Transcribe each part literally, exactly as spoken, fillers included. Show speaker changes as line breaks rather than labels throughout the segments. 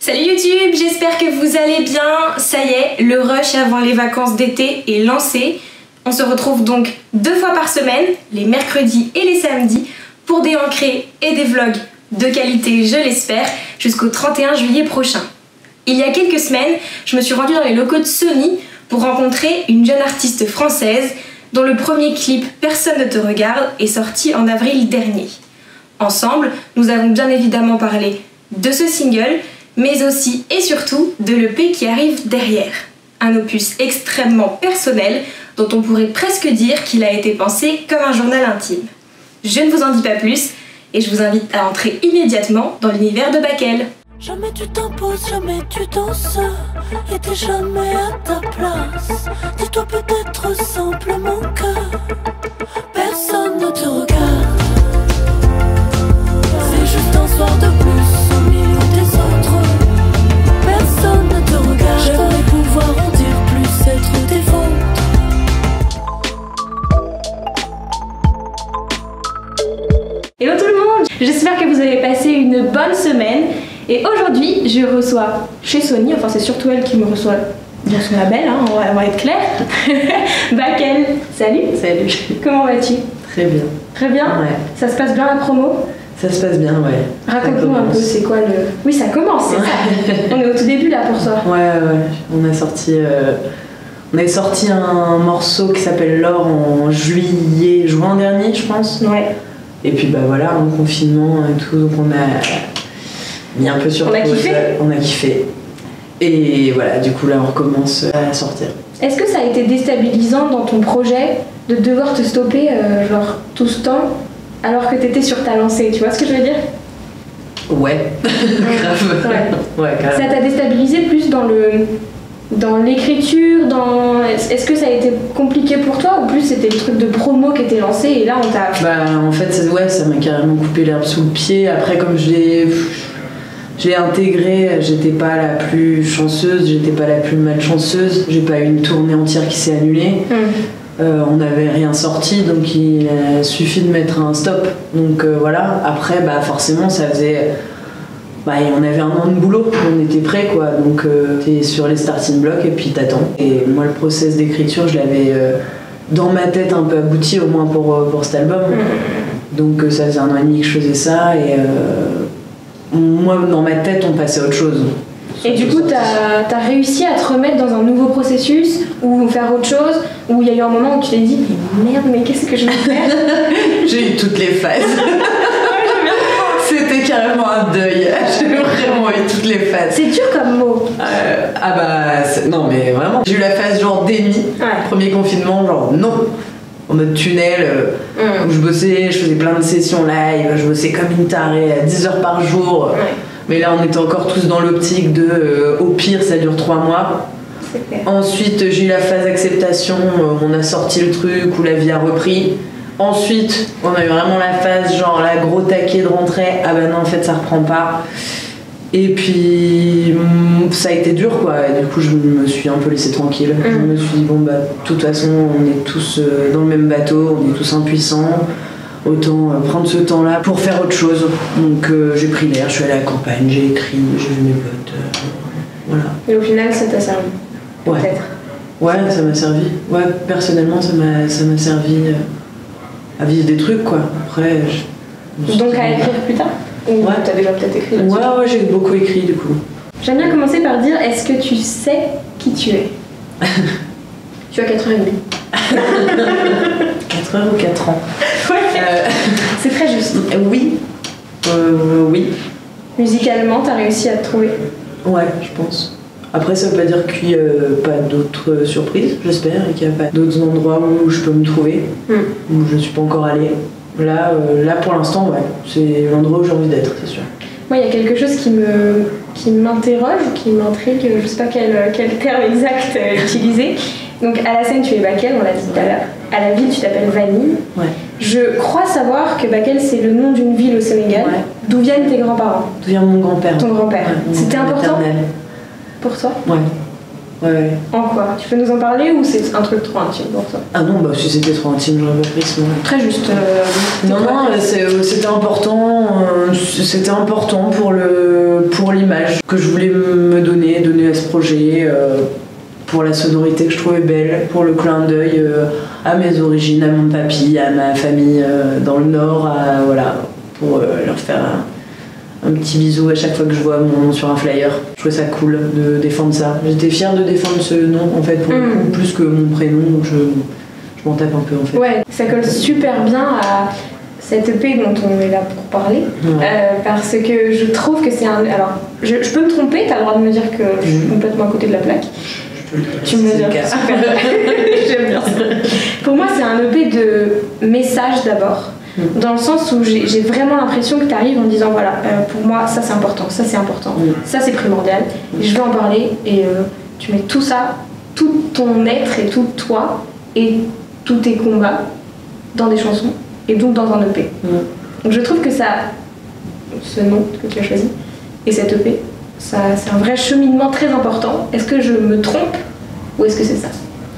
Salut YouTube, j'espère que vous allez bien. Ça y est, le rush avant les vacances d'été est lancé. On se retrouve donc deux fois par semaine, les mercredis et les samedis, pour des ancrés et des vlogs de qualité, je l'espère, jusqu'au trente et un juillet prochain. Il y a quelques semaines, je me suis rendue dans les locaux de Sony pour rencontrer une jeune artiste française dont le premier clip « Personne ne te regarde » est sorti en avril dernier. Ensemble, nous avons bien évidemment parlé de ce single, mais aussi et surtout de l'E P qui arrive derrière. Un opus extrêmement personnel dont on pourrait presque dire qu'il a été pensé comme un journal intime. Je ne vous en dis pas plus et je vous invite à entrer immédiatement dans l'univers de Bakel.
Jamais tu t'imposes, jamais tu danses, et t'es jamais à ta place. Dis-toi peut-être simplement que personne ne te regarde. C'est juste un soir de plus au milieu des autres. Personne ne te regarde. J'aimerais pouvoir en dire plus, être tes fautes.
Hello tout le monde, j'espère que vous avez passé une bonne semaine. Et aujourd'hui, je reçois chez Sony, enfin c'est surtout elle qui me reçoit dans son label, hein, on, va, on va être clair. Bakel, salut.
Salut.
Comment vas-tu?
Très bien.
Très bien.
Ouais.
Ça se passe bien la promo?
Ça se passe bien, ouais.
Raconte-nous un peu, c'est quoi le... Oui, ça commence, c'est ça. On est au tout début là pour toi.
Ouais, ouais. On a sorti, euh... on a sorti un morceau qui s'appelle L'Or en juillet, juin dernier, je pense.
Ouais.
Et puis bah voilà, en confinement et tout, donc on a mis un peu sur
On a
pause.
kiffé.
On a kiffé. Et voilà, du coup là on recommence à sortir.
Est-ce que ça a été déstabilisant dans ton projet de devoir te stopper euh, genre tout ce temps alors que t'étais sur ta lancée, tu vois ce que je veux dire?
Ouais, grave.
Ouais.
Ouais, carrément.
Ça t'a déstabilisé plus dans le dans l'écriture, dans... Est-ce que ça a été compliqué pour toi ou plus c'était le truc de promo qui était lancé et là on t'a...
Bah en fait ça, ouais, ça m'a carrément coupé l'herbe sous le pied. Après comme je l'ai je l'ai intégré, j'étais pas la plus chanceuse, j'étais pas la plus malchanceuse. J'ai pas eu une tournée entière qui s'est annulée. Mmh. Euh, on n'avait rien sorti donc il a suffi de mettre un stop. Donc euh, voilà, après bah forcément ça faisait... Bah, on avait un an de boulot, on était prêts quoi, donc euh, t'es sur les starting blocks et puis t'attends. Et moi le process d'écriture je l'avais euh, dans ma tête un peu abouti au moins pour, pour cet album. Donc euh, ça faisait un an et demi que je faisais ça et euh, moi dans ma tête on passait à autre chose.
Et du coup t'as t'as réussi à te remettre dans un nouveau processus ou faire autre chose, ou il y a eu un moment où tu t'es dit mais merde mais qu'est-ce que je vais faire?
J'ai eu toutes les phases. C'était carrément un deuil. J'ai vraiment eu toutes les phases.
C'est dur comme mot.
Euh, ah bah non mais vraiment. J'ai eu la phase genre déni.
Ouais.
Premier confinement, genre non. En mode tunnel, euh,
mm.
où je bossais, je faisais plein de sessions live, je bossais comme une tarée à dix heures par jour.
Ouais.
Mais là on était encore tous dans l'optique de euh, au pire ça dure trois mois.
C'est clair.
Ensuite j'ai eu la phase acceptation, euh, on a sorti le truc où la vie a repris. Ensuite, on a eu vraiment la phase genre la gros taquet de rentrée, ah bah non en fait ça reprend pas. Et puis ça a été dur quoi, et du coup je me suis un peu laissée tranquille. Mmh. Je me suis dit bon bah de toute façon on est tous dans le même bateau, on est tous impuissants, autant prendre ce temps là pour faire autre chose. Donc euh, j'ai pris l'air, je suis allée à la campagne, j'ai écrit, j'ai vu mes potes, euh, voilà.
Et au final ça t'a servi?
Ouais.
Peut-être.
Ouais, ça m'a servi. Ouais, personnellement ça m'a ça m'a servi. Euh, à vivre des trucs quoi. Après je...
Donc à écrire plus tard? Ou
ouais.
T'as déjà peut-être écrit là-dessus?
Ouais ouais j'ai beaucoup écrit du coup.
J'aime bien commencer par dire est-ce que tu sais qui tu es? Tu as quatre heures trente.
quatre heures ou quatre ans?
Ouais.
Euh...
C'est très juste.
Oui. Euh, oui.
Musicalement t'as réussi à te trouver?
Ouais je pense. Après ça veut pas dire qu'il n'y a pas d'autres surprises, j'espère, et qu'il n'y a pas d'autres endroits où je peux me trouver, mm. où je ne suis pas encore allée. Là, euh, là pour l'instant, ouais, c'est l'endroit où j'ai envie d'être, c'est sûr.
Moi, il y a quelque chose qui me qui m'interroge, qui m'intrigue, je ne sais pas quel, quel terme exact euh, utiliser. Donc à la scène, tu es Bakel, on l'a dit tout à l'heure. À la ville, tu t'appelles Vanille.
Ouais.
Je crois savoir que Bakel, c'est le nom d'une ville au Sénégal. Ouais. D'où viennent tes grands-parents?
D'où vient mon grand-père.
Ton grand-père.
Ouais,
c'était important
maternel.
Pour toi?
Ouais. Ouais.
En quoi? Tu peux nous en parler ou c'est un truc trop intime pour toi?
Ah non, bah si c'était trop intime, j'aurais pas pris ce moment.
Très juste. Euh,
non, non, c'est, c'était important, euh, c'était important pour, le, pour l'image que je voulais me donner, donner à ce projet, euh, pour la sonorité que je trouvais belle, pour le clin d'œil euh, à mes origines, à mon papy, à ma famille euh, dans le Nord, à, voilà, pour euh, leur faire un, un petit bisou à chaque fois que je vois mon nom sur un flyer. Je trouvais ça cool de défendre ça. J'étais fière de défendre ce nom, en fait, pour mmh. le coup, plus que mon prénom, donc je, je m'en tape un peu, en fait.
Ouais, ça colle super bien à cette E P dont on est là pour parler, ouais. euh, parce que je trouve que c'est un... Alors, je, je peux me tromper, t'as le droit de me dire que je suis complètement à côté de la plaque. Tu me dis, j'aime bien ça. Pour moi, c'est un E P de message d'abord, mm. dans le sens où j'ai, j'ai vraiment l'impression que tu arrives en disant voilà, euh, pour moi, ça c'est important, ça c'est important, mm. ça c'est primordial, et je vais en parler, et euh, tu mets tout ça, tout ton être et tout toi, et tous tes combats dans des chansons, et donc dans un E P. Mm. Donc je trouve que ça, ce nom que tu as choisi, et cette E P, ça, c'est un vrai cheminement très important. Est-ce que je me trompe ou est-ce que c'est ça?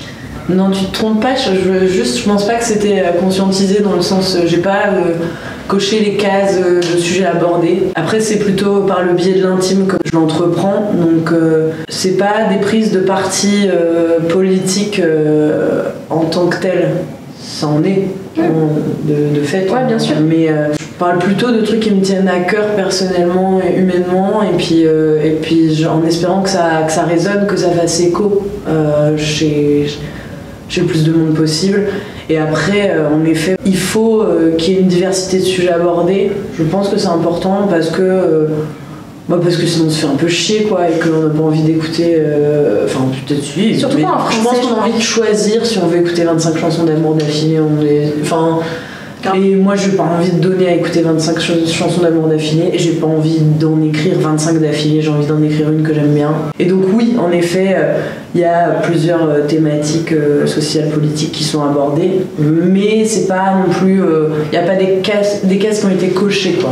Non, tu te trompes pas. Je, je, juste, je pense pas que c'était conscientisé dans le sens, j'ai pas euh, coché les cases euh, de sujets abordés. Après, c'est plutôt par le biais de l'intime que je l'entreprends. Donc, euh, c'est pas des prises de parti euh, politiques euh, en tant que telles. Ça en est, mmh. de, de fait.
Ouais, bien sûr.
Mais euh, je parle plutôt de trucs qui me tiennent à cœur personnellement et humainement, et puis, euh, et puis en espérant que ça, que ça résonne, que ça fasse écho euh, chez, chez le plus de monde possible. Et après, euh, en effet, il faut euh, qu'il y ait une diversité de sujets abordés. Je pense que c'est important parce que... Euh, Bah parce que sinon on se fait un peu chier quoi et qu'on n'a pas envie d'écouter euh... enfin peut-être si
surtout pas en français,
je pense qu'on a envie de choisir si on veut écouter vingt-cinq chansons d'amour d'affilée on est... enfin et moi j'ai pas envie de donner à écouter vingt-cinq ch- chansons d'amour d'affilée et j'ai pas envie d'en écrire vingt-cinq d'affilée, j'ai envie d'en écrire une que j'aime bien. Et donc oui en effet il euh, y a plusieurs euh, thématiques euh, sociales politiques qui sont abordées mais c'est pas non plus il euh, y a pas des cases, des cases qui ont été cochées quoi.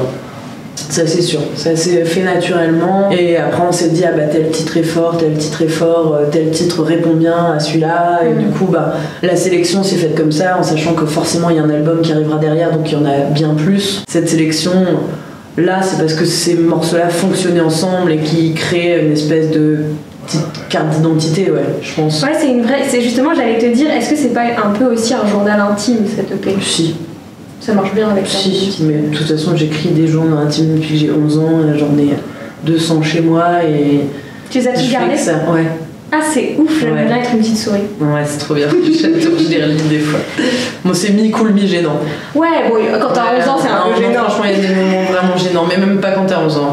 Ça c'est sûr, ça s'est fait naturellement et après on s'est dit ah bah tel titre est fort, tel titre est fort, tel titre répond bien à celui-là et mmh. du coup bah la sélection s'est faite comme ça en sachant que forcément il y a un album qui arrivera derrière donc il y en a bien plus. Cette sélection là c'est parce que ces morceaux-là fonctionnaient ensemble et qui créent une espèce de petite carte d'identité ouais je pense.
Ouais c'est une vraie, c'est justement j'allais te dire est-ce que c'est pas un peu aussi un journal intime cette E P?
Si.
Ça marche bien avec ça.
Si, mais de toute façon j'écris des journaux intimes depuis que j'ai onze ans, j'en ai deux cents chez moi et...
Tu les as tous gardés?
Ça, ouais.
Ah c'est ouf, j'aimerais ouais. bien être une petite souris.
Ouais c'est trop bien, j'adore, je les relis des fois. Bon c'est mi-cool, mi-gênant.
Ouais, bon quand t'as ouais, onze ans c'est un peu gênant.
Franchement il y a des moments vraiment gênants, mais même pas quand t'as onze ans.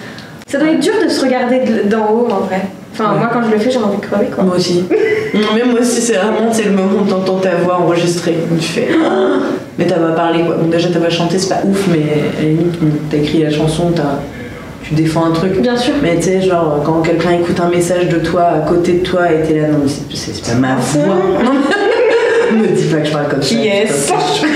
Ça doit être dur de se regarder d'en haut en vrai. Enfin ouais. moi quand je le fais j'ai envie de crever quoi.
Moi aussi. Non mais moi aussi c'est vraiment c'est le moment où t'entends ta voix enregistrée. Tu fais... Mais t'as pas parlé quoi. Bon déjà t'as pas chanté c'est pas ouf mais à la limite t'as écrit la chanson, t'as... tu défends un truc.
Bien sûr.
Mais tu sais genre quand quelqu'un écoute un message de toi à côté de toi et t'es là non mais c'est, c'est, c'est pas ma voix. Non me dis pas que je parle comme ça.
Yes.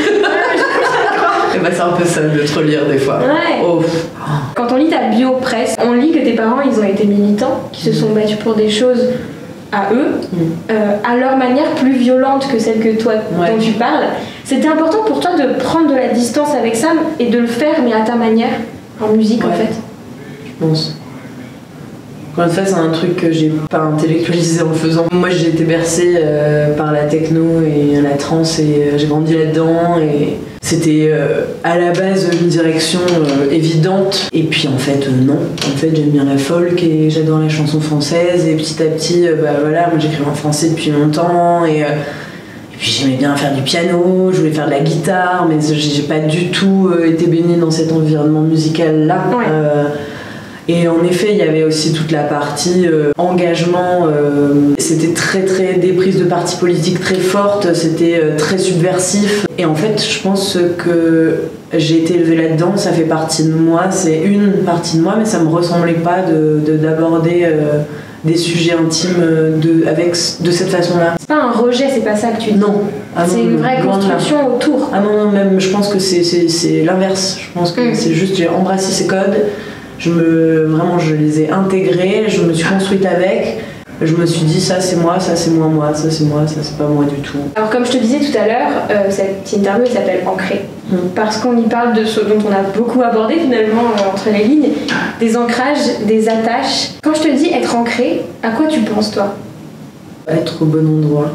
Et bah c'est un peu ça de te relire des fois.
Ouais.
Oh.
Quand on lit ta bio presse, on lit que tes parents ils ont été militants, qui se sont battus pour des choses à eux, mm. euh, à leur manière plus violente que celle que toi ouais. dont tu parles. C'était important pour toi de prendre de la distance avec ça et de le faire mais à ta manière, en musique ouais. en fait.
Je pense. Encore une fois, c'est un truc que j'ai pas intellectualisé en le faisant. Moi j'ai été bercée euh, par la techno et la trance et euh, j'ai grandi là-dedans et c'était euh, à la base une direction euh, évidente et puis en fait euh, non. En fait j'aime bien la folk et j'adore la chanson française et petit à petit euh, bah voilà moi j'écris en français depuis longtemps et, euh, et puis j'aimais bien faire du piano, je voulais faire de la guitare mais j'ai pas du tout euh, été baignée dans cet environnement musical là.
Ouais.
Euh, Et en effet, il y avait aussi toute la partie euh, engagement. Euh, c'était très, très des prises de partis politiques très fortes. C'était euh, très subversif. Et en fait, je pense que j'ai été élevée là-dedans. Ça fait partie de moi. C'est une partie de moi, mais ça me ressemblait pas de, de d'aborder euh, des sujets intimes de, avec de cette façon-là.
C'est pas un rejet, c'est pas ça que tu dis.
Non. Ah
c'est
non,
une vraie construction autour.
Ah non, non, même. Je pense que c'est c'est, c'est l'inverse. Je pense que mmh. c'est juste j'ai embrassé ces codes. Je me, vraiment, je les ai intégrés, je me suis construite avec. je me suis dit ça c'est moi, ça c'est moins moi, ça c'est moi, ça c'est pas moi du tout.
Alors comme je te disais tout à l'heure, euh, cette interview elle s'appelle Ancré. Mmh. Parce qu'on y parle de ce dont on a beaucoup abordé finalement euh, entre les lignes, des ancrages, des attaches. Quand je te dis être ancré, à quoi tu penses toi?
Être au bon endroit.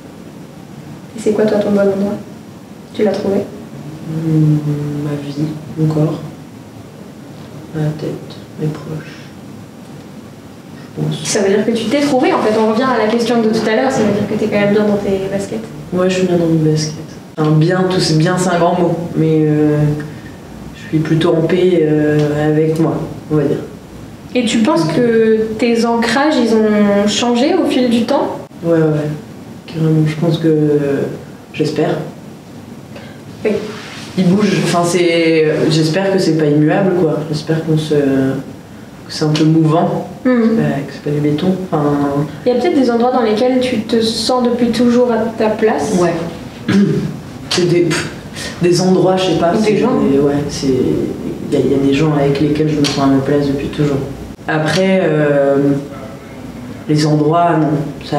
Et c'est quoi toi ton bon endroit? Tu l'as trouvé?
Mmh, ma vie, mon corps, ma tête, mes proches.
Ça veut dire que tu t'es trouvé, en fait, on revient à la question de tout à l'heure, ça veut dire que t'es quand même bien dans tes baskets.
Ouais, je suis bien dans mes baskets. Enfin, bien, tout c'est bien, c'est un grand mot, mais euh, je suis plutôt en paix euh, avec moi, on va dire.
Et tu penses que tes ancrages, ils ont changé au fil du temps?
Ouais, ouais, carrément, je pense que... J'espère.
Oui.
Ils bougent, enfin c'est... J'espère que c'est pas immuable, quoi. J'espère qu'on se... c'est un peu mouvant, mmh. que c'est pas du béton. Enfin...
Il y a peut-être des endroits dans lesquels tu te sens depuis toujours à ta place.
Ouais. C'est des, des endroits, je sais pas.
Des gens.
Des, ouais, c'est... Il y, y a des gens avec lesquels je me sens à ma place depuis toujours. Après, euh, les endroits, non. Ça,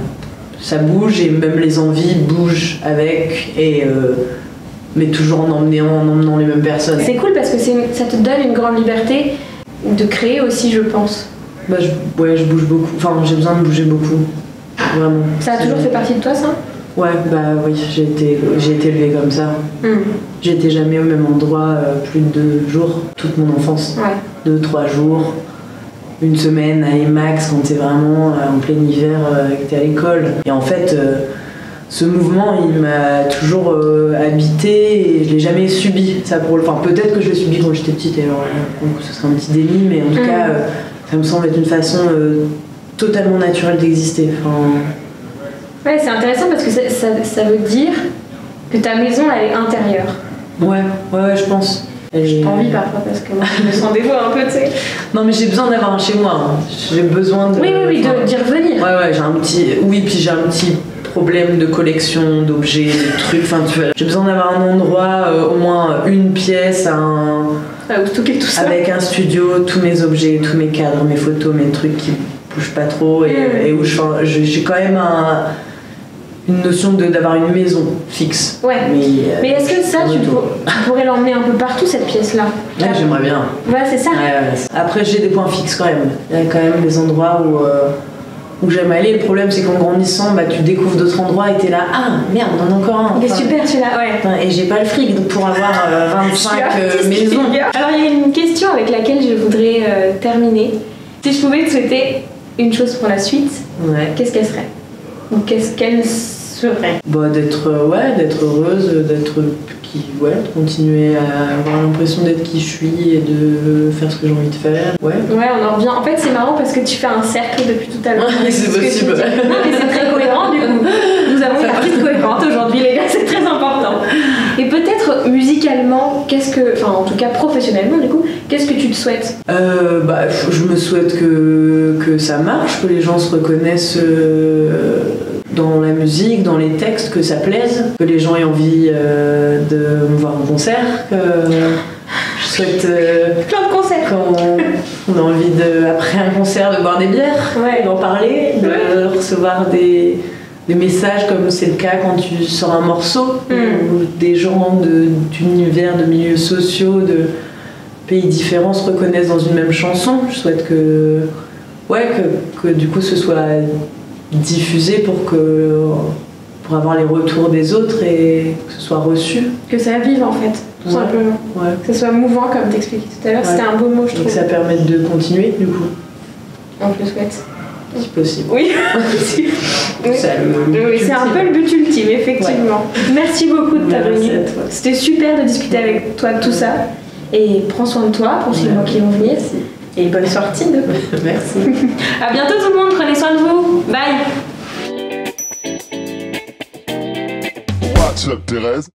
ça bouge et même les envies bougent avec, et, euh, mais toujours en emmenant, en emmenant les mêmes personnes.
C'est cool parce que c'est, ça te donne une grande liberté de créer aussi, je pense.
Bah, je, ouais, je bouge beaucoup. Enfin, j'ai besoin de bouger beaucoup. Vraiment.
Ça a toujours fait partie de toi, ça?
Ouais, bah oui, j'ai été, j'ai été élevée comme ça. Mmh. J'étais jamais au même endroit euh, plus de deux jours, toute mon enfance.
Ouais.
Deux, trois jours, une semaine à Emax quand t'es vraiment euh, en plein hiver euh, et que t'es à l'école. Et en fait, euh, ce mouvement, il m'a toujours euh, habité et je l'ai jamais subi. Ça pour, enfin, peut-être que je l'ai subi quand j'étais petite, et alors euh, ce serait un petit déni, mais en tout mmh. cas, euh, ça me semble être une façon euh, totalement naturelle d'exister. Enfin,
ouais, c'est intéressant parce que ça, ça, ça veut dire que ta maison, elle est intérieure.
Ouais, ouais, ouais, je pense.
J'ai pas envie parfois parce que moi, je me sens des fois un peu, tu sais.
Non, mais j'ai besoin d'avoir un chez moi. Hein. J'ai besoin de.
Oui, oui, oui, enfin, d'y revenir.
Ouais, ouais, j'ai un petit. Oui, puis j'ai un petit problème de collection d'objets, de trucs. Enfin, tu vois, j'ai besoin d'avoir un endroit, euh, au moins une pièce, un.
Ah, où stocker tout ça.
Avec un studio, tous mes objets, tous mes cadres, mes photos, mes trucs qui bougent pas trop, et, mmh. et où je, j'ai quand même un. Une notion de, d'avoir une maison fixe.
Ouais. Mais, euh, mais est-ce que ça, tu, pour, tu pourrais l'emmener un peu partout, cette pièce-là?
Ouais, j'aimerais bien.
Ouais, c'est ça.
Ouais, ouais. Après, j'ai des points fixes quand même. Il y a quand même des endroits où, euh, où j'aime aller. Le problème, c'est qu'en grandissant, bah, tu découvres d'autres endroits et t'es là, ah merde, on en a encore un.
Il est enfin, super, celui-là, ouais.
Enfin, et j'ai pas le fric donc pour avoir euh, vingt-cinq euh, maisons.
Alors, il y a une question avec laquelle je voudrais euh, terminer. Si je pouvais te souhaiter une chose pour la suite,
ouais.
Qu'est-ce qu'elle serait? Ou qu'est-ce qu'elle serait?
Bah, d'être, ouais, d'être heureuse, d'être qui, ouais, de continuer à avoir l'impression d'être qui je suis et de faire ce que j'ai envie de faire. Ouais.
Ouais, on en revient. En fait, c'est marrant parce que tu fais un cercle depuis tout à l'heure.
C'est possible.
Non, mais c'est très cohérent du coup. Nous avons une artiste cohérente aujourd'hui, les gars, c'est très important. Et peut-être musicalement, qu'est-ce que, enfin, en tout cas professionnellement, du coup, qu'est-ce que tu te souhaites?
euh, Bah, je me souhaite que que ça marche, que les gens se reconnaissent. Euh, dans la musique, dans les textes, que ça plaise, que les gens aient envie euh, de me voir en concert, que je souhaite euh,
plein de concerts,
quand on a envie de, après un concert, de boire des bières,
ouais.
d'en parler, de ouais. recevoir des, des messages comme c'est le cas quand tu sors un morceau, mm. où des gens de, d'univers, de milieux sociaux, de pays différents se reconnaissent dans une même chanson. Je souhaite que, ouais, que, que du coup ce soit diffusé pour que pour avoir les retours des autres et que ce soit reçu.
Que ça vive en fait, tout ouais. simplement.
Ouais.
Que ce soit mouvant comme t'expliquais tout à l'heure, ouais. C'était un beau mot je trouve.
Et que ça permette de continuer du coup.
On te le souhaite.
Si possible.
Oui. oui.
C'est,
oui, c'est un peu le but ultime, effectivement. Ouais. Merci beaucoup de ta venue. C'était super de discuter avec toi de tout ça. Et prends soin de toi pour ces mois qui vont venir. Et bonne sortie de
Merci.
À bientôt tout le monde, prenez soin de vous. Bye.
What's up, Thérèse?